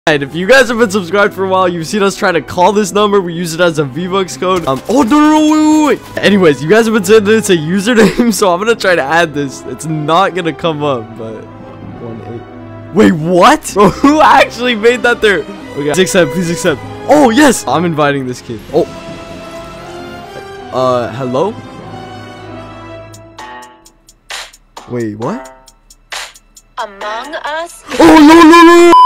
If you guys have been subscribed for a while, you've seen us try to call this number. We use it as a V-Bucks code. Oh, no, wait. Anyways, you guys have been saying that it's a username, so I'm gonna try to add this. It's not gonna come up, but 1-8. Wait, what? Bro, who actually made that there? Okay, please accept, please accept. Oh, yes. I'm inviting this kid. Oh. Hello? Wait, what? Among Us? Oh, no.